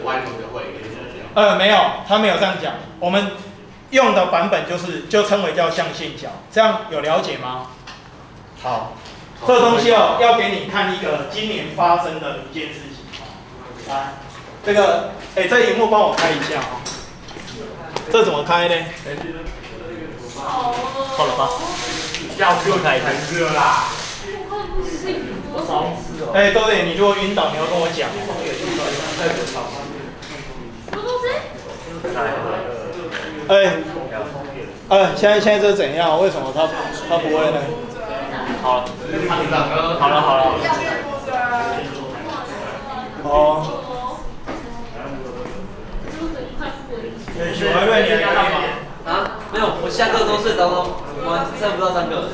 弯头的会， 没有，他没有这样讲。我们用的版本就称为叫象限角，这样有了解吗？好，这个东西哦，要给你看一个今年发生的一件事情。来，这个，这荧幕帮我开一下啊、这怎么开呢？好了吧？ 要热开很热啦。 对对，你如果晕倒，你要跟我讲。现在这是怎样？为什么他不会呢？好了。哦。许怀瑞，你来干嘛？ 啊，没有，我下课都睡着了，我剩不到3个。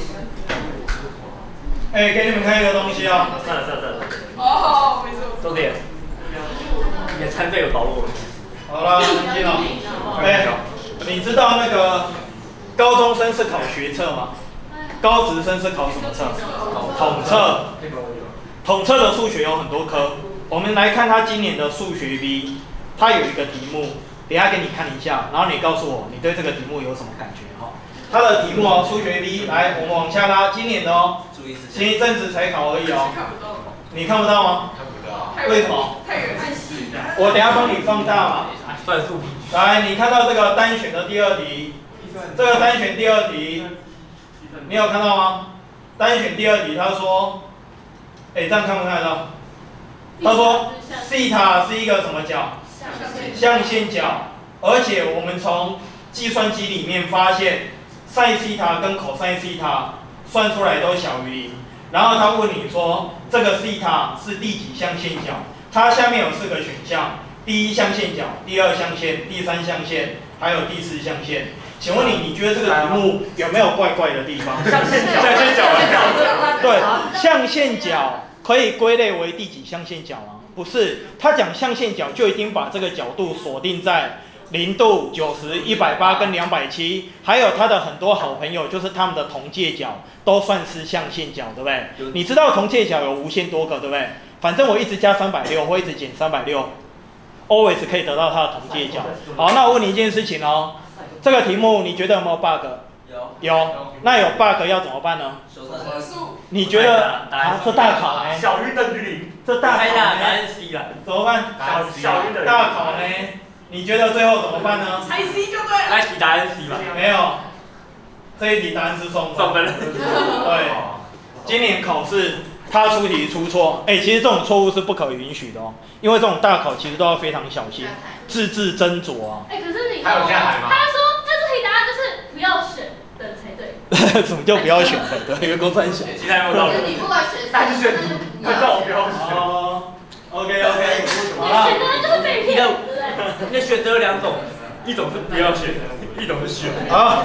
给你们看一个东西哦。 算了。哦，没错。重点，你的餐费有保我。 好了，安静哦。你知道那个高中生是考学测吗？高职生是考什么测？统测。统测的数学有很多科，我们来看他今年的数学 V， 他有一个题目，等一下给你看一下，然后你告诉我你对这个题目有什么感觉哈？他的题目哦，数学 V， 来，我们往下拉，今年的哦，前一阵子才考而已哦。你看不到吗？ 看不到。 为什么？ 太远太细。 我等一下帮你放大嘛。 算术题。 来，你看到这个单选的第二题，这个单选第二题，你有看到吗？单选第二题，他说，这样看不看得到？他说西塔是一个什么角？象限角，而且我们从计算机里面发现，sin西塔跟 cos西塔算出来都小于0。然后他问你说，这个西塔是第几象限角？它下面有4个选项。第一象限角，第二象限，第三象限，还有第四象限。请问你觉得这个题目有没有怪怪的地方？ 象限角， 对，象限角可以归类为第几象限角吗？不是，他讲象限角就已经把这个角度锁定在0度、90、180跟270，还有他的很多好朋友，就是他们的同界角都算是象限角，对不对？你知道同界角有无限多个，对不对？反正我一直加360，或一直减360。always 可以得到它的同界角。好，那我问你一件事情哦，这个题目你觉得有没有 bug？ 有。那有 bug 要怎么办呢？你觉得这大考呢？ 小于等于0。 这大考呢？ 答案 C 啦。 怎么办？ 小于等于0。 大考呢？你觉得最后怎么办呢？ 猜 C 就对了。 来题答案 C 吧。 没有，这一题答案是送分。对，今年考试。他出题出错，其实这种错误是不可允许的哦，因为这种大考其实都要非常小心，字字斟酌啊。 可是你还有下海吗？ 他说，那这题答案就是不要选的才对。 什么叫不要选的？对，员工三选。 其他有道理。 你不管选单选题，他叫我不要选。 哦 ，OK， 好了。选的就是被骗，对不对？ 你选择有2种，一种是不要选，一种是选。 好。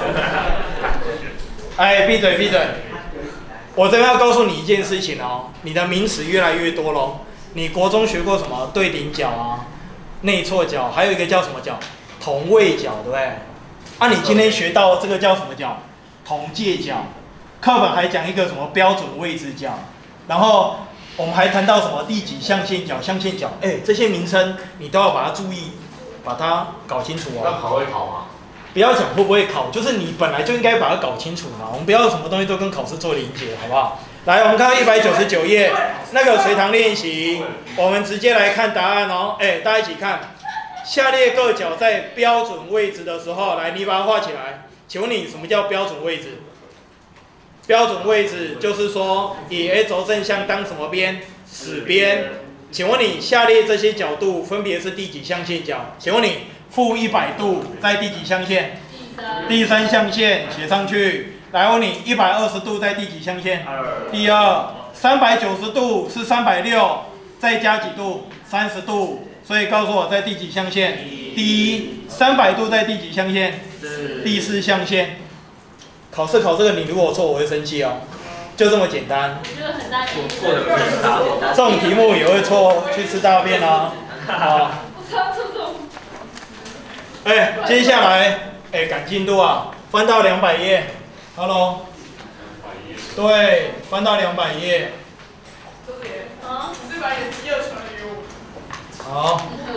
闭嘴。我这边要告诉你一件事情哦，你的名词越来越多咯。你国中学过什么对顶角啊、内错角，还有一个叫什么角？同位角，对不对？你今天学到这个叫什么角？同界角。课本还讲一个什么标准位置角，然后我们还谈到什么第几象限角、象限角，这些名称你都要把它注意，把它搞清楚哦。 要考会考吗？ 不要讲会不会考，就是你本来就应该把它搞清楚嘛。我们不要什么东西都跟考试做连结，好不好？来，我们看到199页那个随堂练习，我们直接来看答案哦。大家一起看，下列各角在标准位置的时候，来，你把它画起来。请问你什么叫标准位置？标准位置就是说以 A 轴正向当什么边？死边。请问你下列这些角度分别是第几象限角？请问你-100度在第几象限？第3象限，写上去。来问你120度在第几象限？第2。390度是360，再加几度？30度。所以告诉我在第几象限？第1。300度在第几象限？第4象限。考试考这个，你如果错，我会生气哦。就这么简单。 我觉得很大机错的不是大简单。 这种题目也会错，去吃大便啊。好。 我常这种。 接下来，赶进度啊，翻到200页 ，Hello。对，翻到200页。 你是把你的饥饿传给我。 好。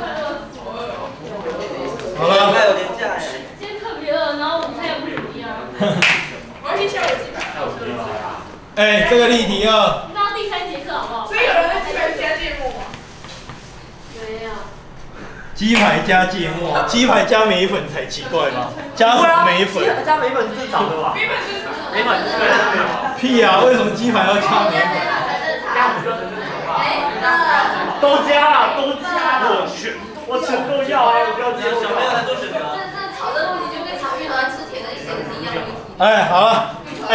好了。 今天特别饿，然后午餐也不怎么样。 我要去下午鸡排。 哎，这个例题2。 到第3节课好不好？ 所以有人在鸡排加芥末吗？ 没有。 鸡排加芥末，鸡排加梅粉才奇怪吧？加什么梅粉？ 加梅粉是找的吧？ 梅粉是梅粉是对的。 屁呀！为什么鸡排要加梅粉？ 加不就很正常吗？都加了，都加了。我全都要啊！我不要接受。小朋友在做选择。 这炒的问题就跟炒芋头吃甜的一些是一样的问题。 哎，好了，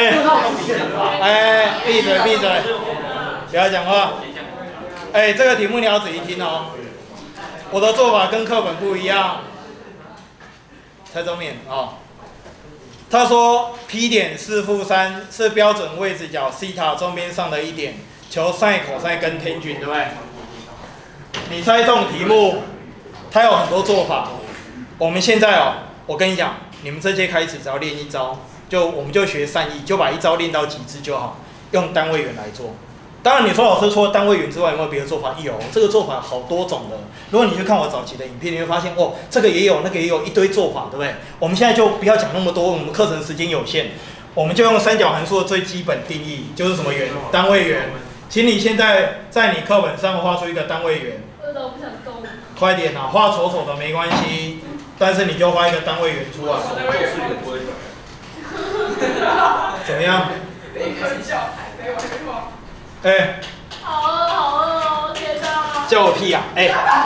闭嘴闭嘴，不要讲话。哎，这个题目你要仔细听哦。我的做法跟课本不一样。猜中面哦。他说 P 点4-3是标准位置角西塔中边上的一点，求 sin、cos 跟 tan， 对不对？你猜这种题目，它有很多做法。我们现在哦，我跟你讲，你们这节开始只要练一招，我们就学善意，就把一招练到极致就好，用单位圆来做。当然，你说老师除了单位圆之外，有没有别的做法？有，这个做法好多种的。如果你去看我早期的影片，你会发现哦，这个也有，那个也有，一堆做法，对不对？我们现在就不要讲那么多，我们课程时间有限，我们就用三角函数的最基本定义，就是什么圆？单位圆。请你现在在你课本上画出一个单位圆。 饿到不想动。 快点啊，画丑丑的没关系，但是你就画一个单位圆出来。怎么样？哎， 好饿好饿哦，天哪！ 叫我屁呀！哎，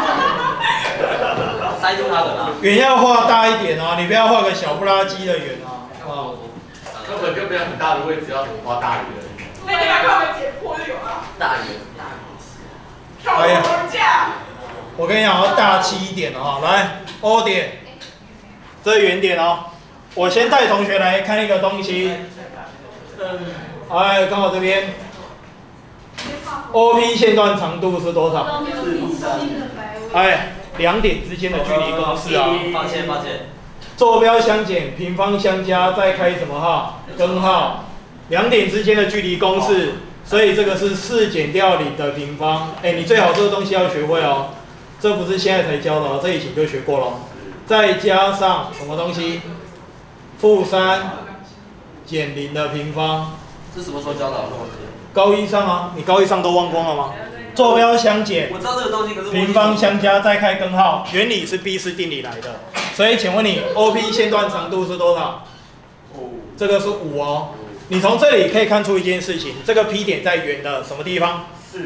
塞住他的啦。 圆要画大一点哦，你不要画个小不拉几的圆哦。哦。 根本就没有很大的位置，要怎么画大圆？ 那你来看我们解剖就有了。 大圆。 哎呀！ 我跟你讲，要大气一点哦。来 ，O 点，这圆点哦。我先带同学来看一个东西。哎，刚好这边。OP 线段长度是多少？哎，两点之间的距离公式啊。 抱歉。 坐标相减，平方相加，再开什么号？根号。两点之间的距离公式，所以这个是4减掉0的平方。哎，你最好这个东西要学会哦，这不是现在才教的哦，这以前就学过了。再加上什么东西？-3减0的平方。 这什么时候教的？ 高一上啊，你高一上都忘光了吗？坐标相减， 我知道这个东西，可是平方相加再开根号，原理是毕氏定理来的。所以请问你 OP 线段长度是多少？这个是5哦。你从这里可以看出一件事情，这个 P 点在圆的什么地方？4。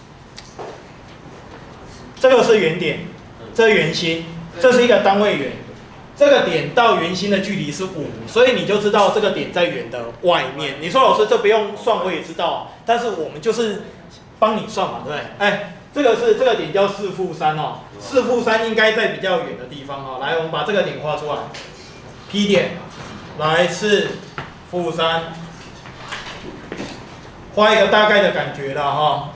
这个是圆点，这是圆心，这是一个单位圆。这个点到圆心的距离是5，所以你就知道这个点在圆的外面。你说老师这不用算，我也知道，但是我们就是帮你算嘛，对不对？哎，这个点叫4-3哦，4-3应该在比较远的地方哦。来，我们把这个点画出来 ，P 点，来4-3，画一个大概的感觉了哈。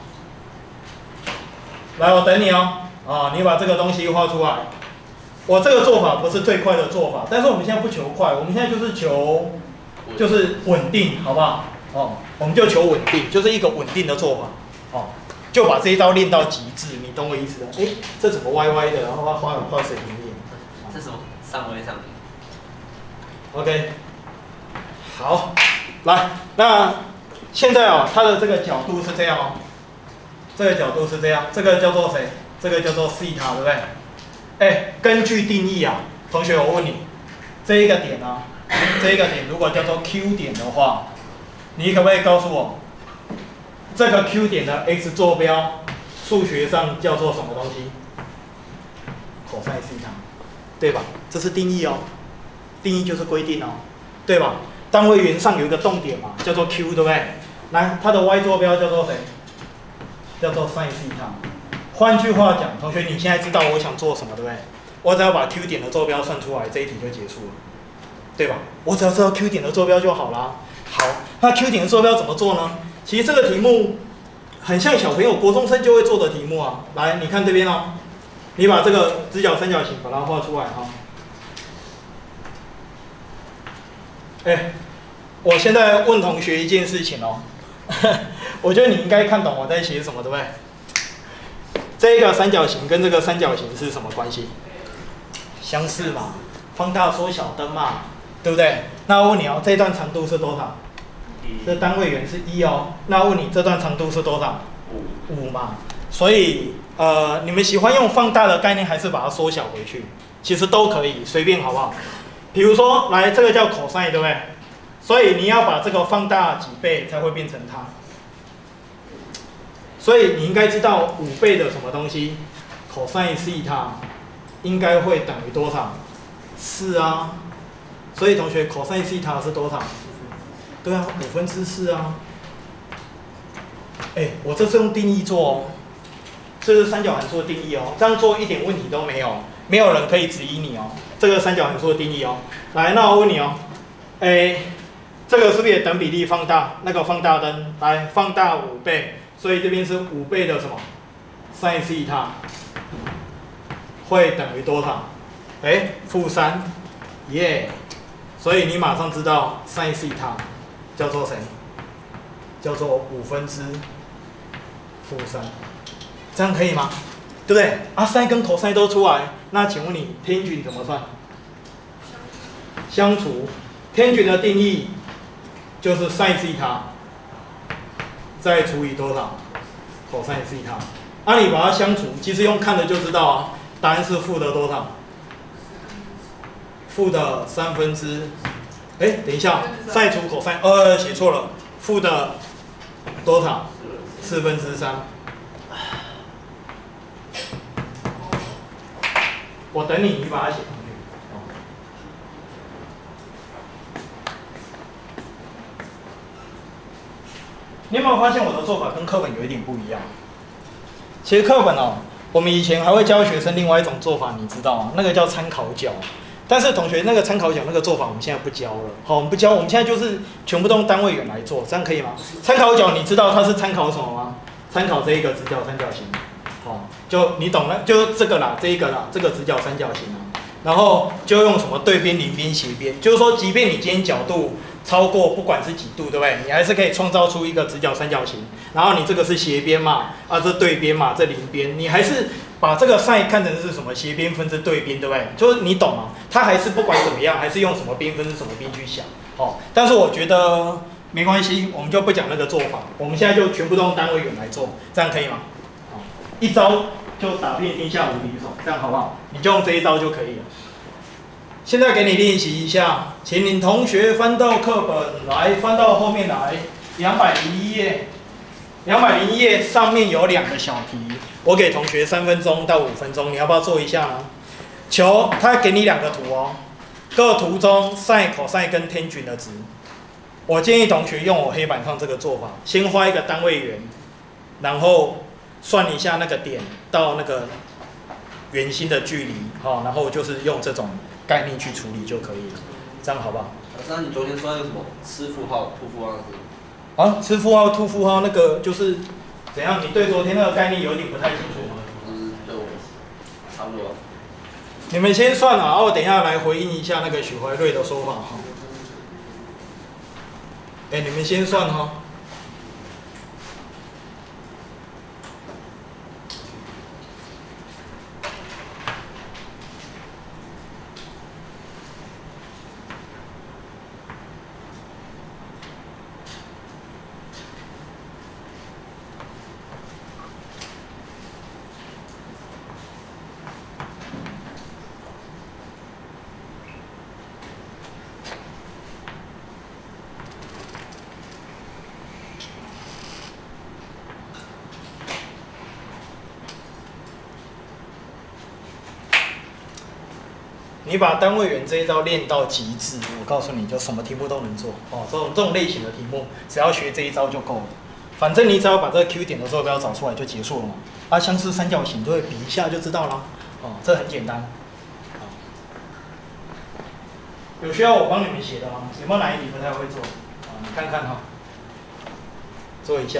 来，我等你哦，啊，你把这个东西画出来。我这个做法不是最快的做法，但是我们现在不求快，我们现在就是求稳定，好不好？哦，我们就求稳定，就是一个稳定的做法。哦，就把这一招练到极致，你懂我意思的？哎，这怎么歪歪的？然后画水平面。 这什么？上位上。 OK， 好，来，那现在哦，它的这个角度是这样哦，这个角度是这样，这个叫做谁？这个叫做西塔，对不对？哎，根据定义啊，同学，我问你，这一个点啊，这一个点如果叫做 Q 点的话，你可不可以告诉我，这个 Q 点的 x 坐标，数学上叫做什么东西 ？cos 西塔，对吧？这是定义哦，定义就是规定哦，对吧？单位圆上有一个动点嘛，叫做 Q， 对不对？来，它的 y 坐标叫做谁？叫做 sin 西塔。换句话讲，同学，你现在知道我想做什么，对不对？我只要把 Q 点的坐标算出来，这一题就结束了，对吧？我只要知道 Q 点的坐标就好啦。好，那 Q 点的坐标怎么做呢？其实这个题目很像小朋友国中生就会做的题目啊。来，你看这边哦，你把这个直角三角形把它画出来哈。哎，我现在问同学一件事情哦，我觉得你应该看懂我在写什么，对不对？ 这个三角形跟这个三角形是什么关系？相似嘛，放大缩小灯嘛，对不对？那我问你哦，这段长度是多少？这单位圆是1哦。那我问你，这段长度是多少？5嘛。所以你们喜欢用放大的概念，还是把它缩小回去？其实都可以，随便好不好？比如说，来这个叫 cosine， 对不对？所以你要把这个放大几倍才会变成它。所以你应该知道5倍的什么东西 ，cosine theta 应该会等于多少？4啊。所以同学 cosine theta 是多少？对啊，4/5啊。我这是用定义做哦，这是三角函数的定义哦，这样做一点问题都没有，没有人可以质疑你哦。这个三角函数的定义哦。来，那我问你哦，这个是不是也等比例放大？那个放大灯来放大5倍。所以这边是5倍的什么 sin theta 会等于多少？-3，耶！所以你马上知道 sin theta 叫做谁？叫做5/3，这样可以吗？对不对？啊 ，sin 跟 cos 都出来，那请问你 tangent 怎么算？相除。tangent 的定义就是 sin theta。再除以多少 cos theta？ 啊，你把它相除，其实用看的就知道啊，答案是负的多少？负的3/3。等一下，sin除 cos， 写错了，负的多少？4/3。我等你，你把它写上去。你有没有发现我的做法跟课本有一点不一样？其实课本哦，我们以前还会教学生另外一种做法，你知道吗？那个叫参考角。但是同学，那个参考角那个做法我们现在不教了。好，我们不教，我们现在就是全部都用单位圆来做，这样可以吗？参考角你知道它是参考什么吗？参考这一个直角三角形。好，就你懂了，就这个啦，这一个啦，这个直角三角形啊。然后就用什么对边、邻边、斜边，就是说，即便你今天角度超过不管是几度，对不对？你还是可以创造出一个直角三角形。然后你这个是斜边嘛，啊，这对边嘛，这邻边，你还是把这个 sin 看成是什么斜边分之对边，对不对？就是你懂吗？它还是不管怎么样，还是用什么边分之什么边去想。好，但是我觉得没关系，我们就不讲那个做法，我们现在就全部都用单位圆来做，这样可以吗？好，一招就打遍天下无敌手，这样好不好？你就用这一招就可以了。现在给你练习一下，请你同学翻到课本来，翻到后面来，201页。201页上面有2个小题，我给同学3分钟到5分钟，你要不要做一下呢？求他给你2个图哦，各图中 sin、cos 跟 tangent 的值。我建议同学用我黑板上这个做法，先画一个单位圆，然后算一下那个点到那个圆心的距离，好，然后就是用这种概念去处理就可以了，这样好不好？ 老师，你昨天说那个什么吃负号、吐负号是？ 啊，吃负号、吐负号那个就是怎样？你对昨天那个概念有点不太清楚吗？ 就差不多。 你们先算啊，我等一下来回应一下那个许怀瑞的说法哈。你们先算哈。你把单位圆这一招练到极致，我告诉你就什么题目都能做哦。这种类型的题目，只要学这一招就够了。反正你只要把这个 Q 点的坐标找出来就结束了嘛。啊，相似三角形就会比一下就知道了。哦，这很简单。有需要我帮你们写的吗？有没有哪一题不太会做？啊，你看看哈，做一下。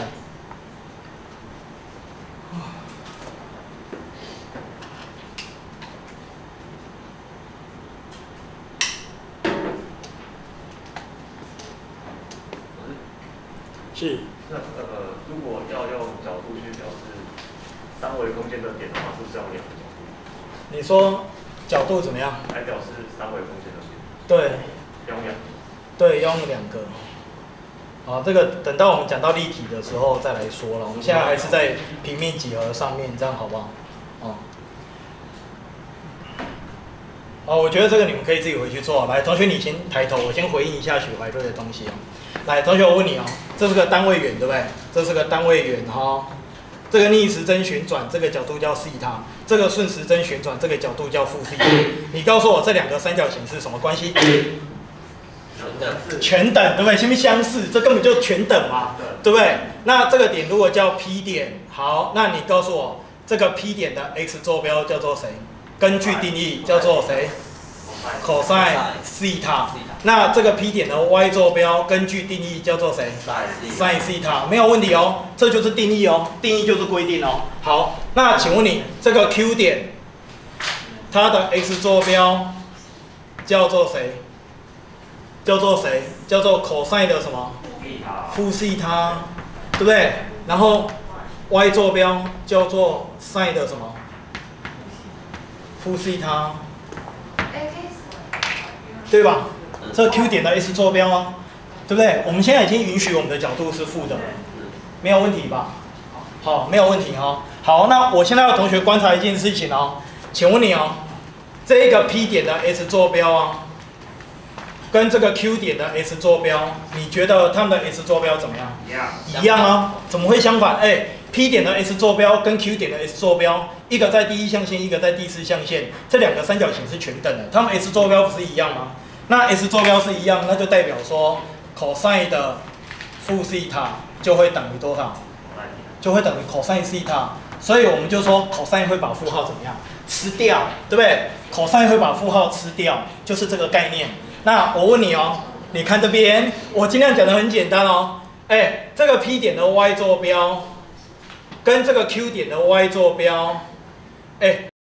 是。 那如果要用角度去表示三维空间的点的话，是不是要两个角度？ 你说角度怎么样？ 来表示三维空间的点。 对， 用两。 对，要用两个。好，这个等到我们讲到立体的时候再来说了。我们现在还是在平面几何上面，这样好不好？哦。哦，我觉得这个你们可以自己回去做。来，同学你先抬头，我先回应一下许怀瑞的东西哦。来，同学我问你哦，这是个单位圆对不对？这是个单位圆哈、哦。这个逆时针旋转，这个角度叫西塔；这个顺时针旋转，这个角度叫负西塔。你告诉我这两个三角形是什么关系？全等，对不对？是不是相似？这根本就全等嘛，对不对？那这个点如果叫 P 点，好，那你告诉我这个 P 点的 x 坐标叫做谁？根据定义叫做谁 ？cos 西塔。那这个 P 点的 y 坐标根据定义叫做谁 ？sin 西塔，没有问题哦，这就是定义哦，定义就是规定哦。好，那请问你这个 Q 点，它的 x 坐标叫做谁？叫做谁？叫做 cos 的什么？负西塔，对不对？然后 y 坐标叫做 sin 的什么？负西塔，对吧？这 Q 点的 x 坐标啊，对不对？我们现在已经允许我们的角度是负的了，没有问题吧？好，没有问题哈、哦。好，那我现在要同学观察一件事情哦，请问你哦，这一个 P 点的 x 坐标啊。跟这个 Q 点的 x 坐标，你觉得它们的 x 坐标怎么样？一样啊？怎么会相反？P 点的 x 坐标跟 Q 点的 x 坐标，一个在第一象限，一个在第四象限，这两个三角形是全等的，它们 x 坐标不是一样吗？那 x 坐标是一样，那就代表说 cos 的负西塔就会等于多少？就会等于 cos 西塔，所以我们就说 cos 会把负号怎么样？吃掉，对不对 ？cos 会把负号吃掉，就是这个概念。那我问你哦，你看这边，我尽量讲的很简单哦。这个 P 点的 y 坐标跟这个 Q 点的 y 坐标，